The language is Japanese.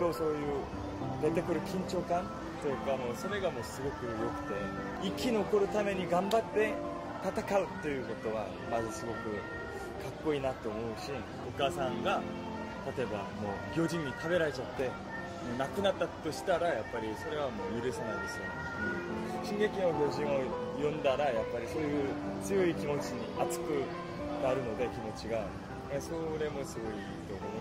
とそういう出てくる緊張感というか、もうそれがもうすごく良くて、生き残るために頑張って戦うということはまずすごくかっこいいなと思うし、お母さんが例えばもう魚人に食べられちゃって亡くなったとしたら、やっぱりそれはもう許せないですよね。進撃の巨人を読んだらやっぱりそういう強い気持ちに熱くなるので、気持ちがそれもすごいいいと思う